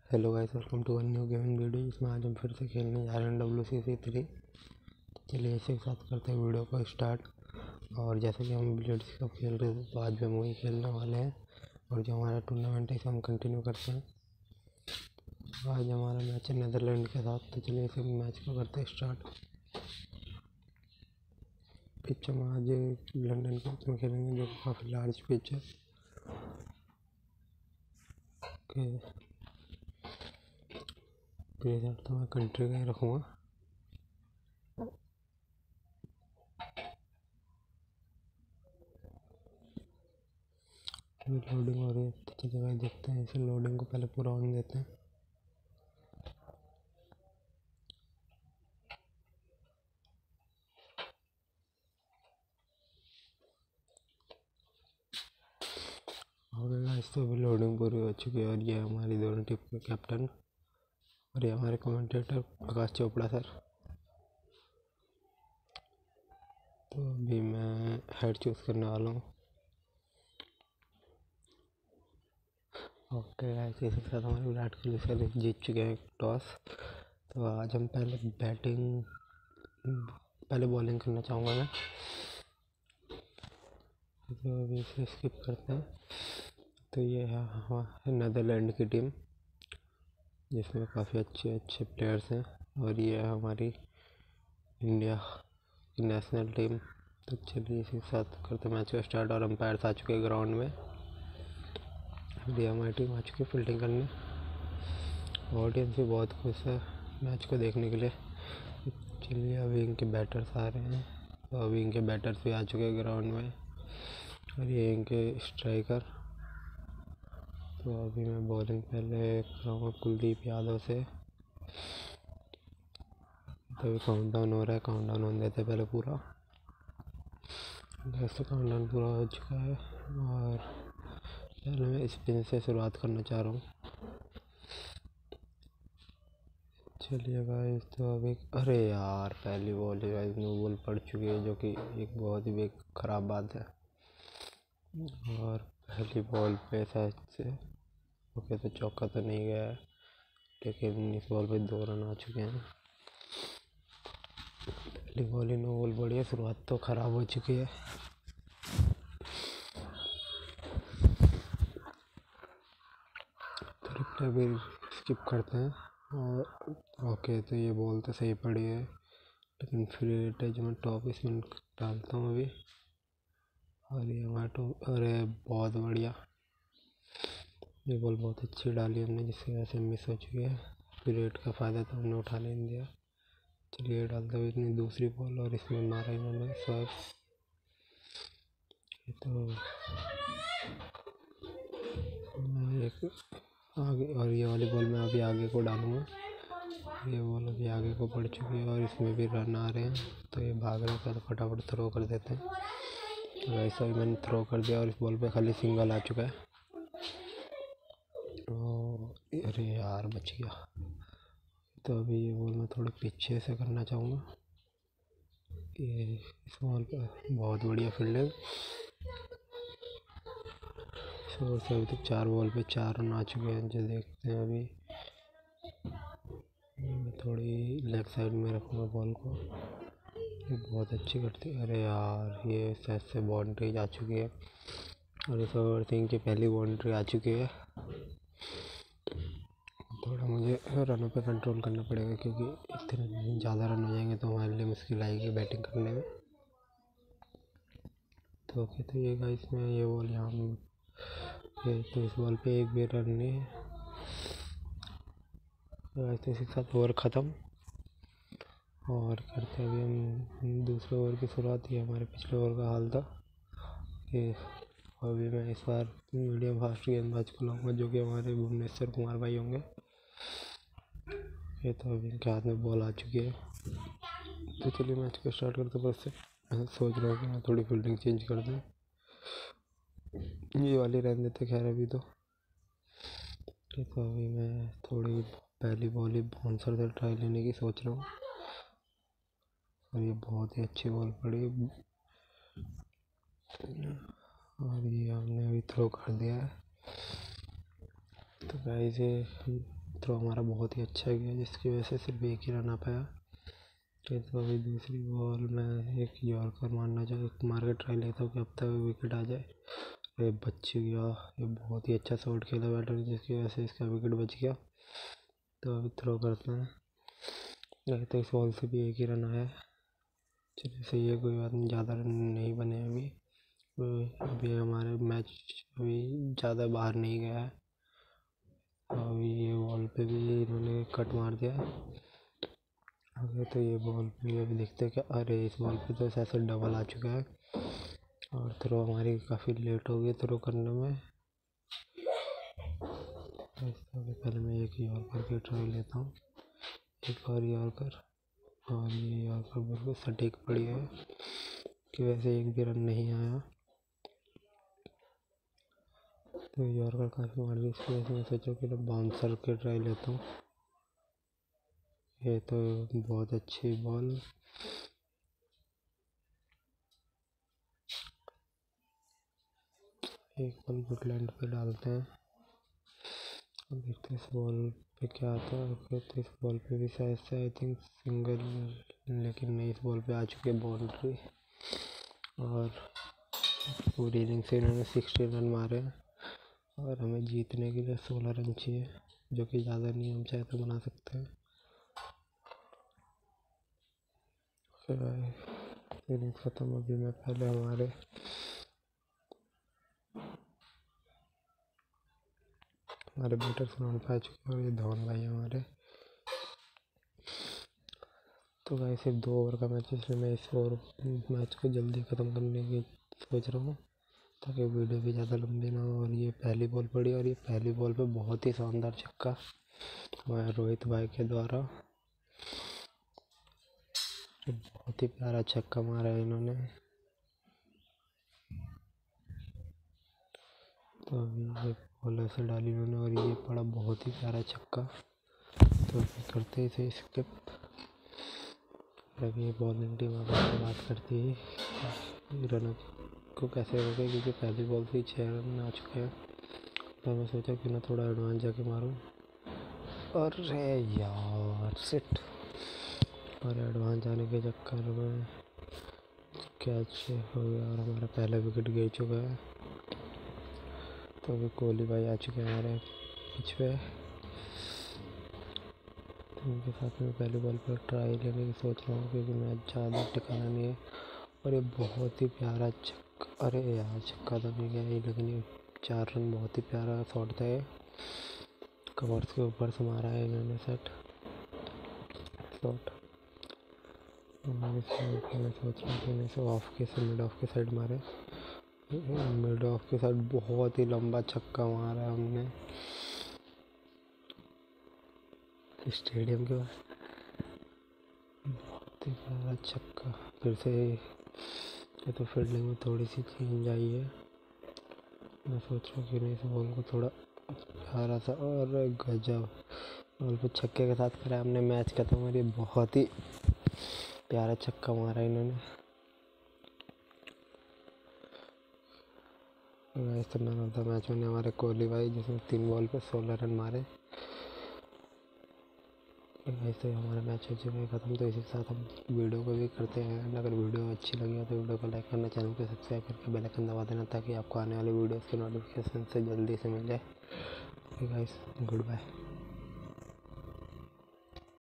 Hello guys, welcome to one new gaming video. इसमें आज हम फिर से खेलने जा रहे हैं WCC3। चलिए इसी के साथ करते हैं वीडियो को स्टार्ट। और जैसे कि हम ब्लेड्स कप खेल रहे थे तो आज भी हम वही खेलने वाले हैं। और जो हमारा टूर्नामेंट है इसे हम कंटिन्यू करते हैं। आज हमारा मैच है नीदरलैंड के साथ, तो चलिए इसे मैच को करते हैं स्टार्ट। पिच हम आज लंदन के में खेलेंगे जो काफ़ी लार्ज पिच है। प्लेयर तो मैं कंट्री का ही रखूँगा। लोडिंग हो रही है तो चलिए देखते हैं, इसे लोडिंग को पहले पूरा होने देते हैं। गाइस तो अभी लोडिंग पूरी हो चुकी है। और ये हमारी दोनों टीम के कैप्टन और ये हमारे कमेंटेटर प्रकाश चोपड़ा सर। तो अभी मैं हेड चूज़ करने वाला हूँ। ओके गाइस, इसी के साथ हमारे विराट कोहली सर जीत चुके हैं टॉस। तो आज हम पहले बॉलिंग करना चाहूँगा मैं। तो अभी इसे स्किप करते हैं। तो ये है हमारे नीदरलैंड की टीम जिसमें काफ़ी अच्छे प्लेयर्स हैं। और ये है हमारी इंडिया की नेशनल टीम। तो चलिए इसी के साथ करते मैच का स्टार्ट। और अंपायर्स आ चुके हैं ग्राउंड में। ये हमारी टीम आ चुकी है फील्डिंग करने। ऑडियंस भी बहुत खुश है मैच को देखने के लिए। चलिए अभी इनके बैटर्स आ रहे हैं। तो अभी इनके बैटर्स भी आ चुके हैं ग्राउंड में। और ये इनके स्ट्राइकर। तो अभी मैं बॉलिंग पहले करूँगा कुलदीप यादव से। तो अभी काउंटडाउन हो रहा है, काउंटडाउन होने देते पहले पूरा। जैसे काउंटडाउन पूरा हो चुका है और पहले मैं स्पिन से शुरुआत करना चाह रहा हूँ। चलिए गाइस, तो अभी अरे यार पहली बॉल ही गाइस नो बॉल पड़ चुकी है, जो कि एक बहुत ही ख़राब बात है। और पहली बॉल पे शायद से ओके, तो चौका तो नहीं गया है, लेकिन इस बॉल पे 2 रन आ चुके हैं। पहली बॉल ही नो बॉल पड़ी है, शुरुआत तो ख़राब हो चुकी है। तो अभी स्किप करते हैं। और ओके, तो ये बॉल तो सही पड़ी है, लेकिन फिर हिट मैं टॉप इसमें डालता हूँ अभी। और ये हमारा टॉप, अरे बहुत बढ़िया, ये बॉल बहुत अच्छी डाली हमने, जिसकी वजह से मिस हो चुकी है। फिर हिट का फ़ायदा तो हमने उठा नहीं दिया। चलिए डालते हुए इतनी दूसरी बॉल और इसमें मारा इन्होंने स्वर्ग। तो मैं एक आगे, और ये वाली बॉल मैं अभी आगे को डालूँगा। ये बॉल अभी आगे को पड़ चुकी है और इसमें भी रन आ रहे हैं। तो ये भाग रहे हैं, तो फटाफट थ्रो कर देते हैं। तो ऐसा ही मैंने थ्रो कर दिया और इस बॉल पे खाली सिंगल आ चुका है। अरे यार बच गया। तो अभी ये बॉल मैं थोड़ी पीछे से करना चाहूँगा। ये इस बॉल पर बहुत बढ़िया फील्डिंग। शोर से अभी तक 4 बॉल पे 4 रन आ चुके हैं। जो देखते हैं अभी मैं थोड़ी लेग साइड में रखूँगा बॉल को। ये बहुत अच्छी करती है। अरे यार ये शायद से बाउंड्री जा चुकी है और इस ओवर सिंह की पहली बाउंड्री आ चुकी है। थोड़ा मुझे रनों पे कंट्रोल करना पड़ेगा, क्योंकि इतने ज़्यादा रन हो जाएंगे तो हमारे लिए मुश्किल आएगी बैटिंग करने में। तो ओके, तो ये गाइस में ये बॉल यहाँ तो इस बॉल पे एक भी रन नहीं है। तो इसी के साथ ओवर ख़त्म। और करते अभी हम दूसरे ओवर की शुरुआत। ये हमारे पिछले ओवर का हाल था। ये अभी मैं इस बार मीडियम फास्ट गेंदबाज को लाऊंगा, जो कि हमारे भुवनेश्वर कुमार भाई होंगे। ये तो अभी इनके हाथ में बॉल आ चुकी है। तो चलिए मैच को स्टार्ट करते हैं। बस मैं सोच रहा हूँ कि मैं थोड़ी फील्डिंग चेंज कर दूँ, ये वाली रहने देते खैर अभी तो। अभी मैं थोड़ी पहली बॉल ही बाउंसर से ट्राई लेने की सोच रहा हूँ। और ये बहुत ही अच्छी बॉल पड़ी और ये हमने अभी थ्रो कर दिया है। तो गाइस ये थ्रो हमारा बहुत ही अच्छा गया, जिसकी वजह से सिर्फ एक ही रन आ पाया। तो अभी दूसरी बॉल में एक यॉर्कर मार के ट्राई लेता हूँ कि अब तक विकेट आ जाए। ये बच गया, ये बहुत ही अच्छा शॉट खेला बैटर ने, जिसकी वजह से इसका विकेट बच गया। तो अभी थ्रो करते हैं। तो इस बॉल से भी एक ही रन आया। चलिए सही है, कोई बात नहीं, ज़्यादा रन नहीं बने अभी हमारे मैच अभी ज़्यादा बाहर नहीं गया है। अभी ये बॉल पे भी इन्होंने कट मार दिया। अगर तो ये बॉल पे अभी देखते हैं कि अरे इस बॉल पे तो ऐसे डबल आ चुका है और थ्रो हमारी काफ़ी लेट हो गई थ्रो करने में। पहले मैं एक यॉर्कर की ट्राई लेता हूँ, एक और यॉर्कर, और ये यॉर्कर बिल्कुल सटीक पड़ी है कि वैसे एक भी रन नहीं आया। तो यॉर्कर काफ़ी मार दी, इसकी वजह से मैं सोचा कि बाउंसर की ट्राई लेता हूँ। ये तो बहुत अच्छी बॉल, एक बॉल वुडलैंड पे डालते हैं। अब देखते हैं इस बॉल पे क्या आता है। तो इस बॉल पे भी शायद से आई थिंक सिंगल, लेकिन नहीं, इस बॉल पे आ चुकी है बाउंड्री और पूरी इनिंग से इन्होंने 60 रन मारे और हमें जीतने के लिए 16 रन चाहिए, जो कि ज़्यादा नहीं, हम चाहे तो बना सकते हैं। इनिंग ख़त्म। अभी मैं पहले हमारे बैटर्स ग्राउंड पे आ चुके हैं और ये धवन भाई हमारे। तो भाई सिर्फ 2 ओवर का मैच है, इसलिए मैं इस मैच को जल्दी ख़त्म करने की सोच रहा हूँ ताकि वीडियो भी ज़्यादा लंबी ना हो। और ये पहली बॉल पड़ी और ये पहली बॉल पे बहुत ही शानदार छक्का हमारे रोहित भाई के द्वारा। बहुत ही प्यारा छक्का मारा है इन्होंने। तो अभी ये बॉल ऐसे डाली इन्होंने और ये पड़ा बहुत ही प्यारा छक्का। तो अभी करते इसे स्किप। अभी बॉलिंग टीम अगर बात करती है रनों को कैसे रोके, क्योंकि पहली बॉल से ही 6 रन आ चुके हैं। तो मैं सोचा कि ना थोड़ा एडवांस जाके मारूं, अरे यार सिट, और एडवांस जाने के चक्कर में कैच हो गया और हमारा पहला विकेट गिर चुका है। तो अभी कोहली भाई आ चुके हैं हमारे पिच पे, तो उनके साथ में पहली बॉल पर ट्राई लेने की सोच रहा हूँ क्योंकि मैच ज़्यादा टिकाना नहीं है। और ये बहुत ही प्यारा छक्का, अरे यार छक्का तो नहीं गया ये, लेकिन ये 4 रन बहुत ही प्यारा शॉट था। ये कवर्स के ऊपर से मारा है इन्होंने शॉट। मैं सोच रहा हूँ कि इसे ऑफ के से मिड ऑफ के साइड मारे। मिड ऑफ के साइड बहुत ही लंबा छक्का मारा है हमने स्टेडियम के बाद, बहुत ही प्यारा छक्का। फिर से ये तो फील्डिंग में थोड़ी सी चेंज आई है। मैं सोच रहा हूँ कि नहीं इस बॉल को थोड़ा प्यारा सा, और गजब बॉल पे छक्के के साथ करा हमने मैच खत्म। और ये बहुत ही प्यारा छक्का मारा इन्होंने। इस मैन ऑफ द मैच में हमारे कोहली भाई, जिसने 3 बॉल पे 16 रन मारे। ऐसे हमारा मैच हो चुका है ख़त्म। तो इसी के साथ हम वीडियो को भी करते हैं। अगर वीडियो अच्छी लगी हो तो वीडियो को लाइक करना, चैनल को सब्सक्राइब करके बेल आइकन दबा देना ताकि आपको आने वाले वीडियोस के नोटिफिकेशन से जल्दी से मिल जाए। Okay guys, good bye.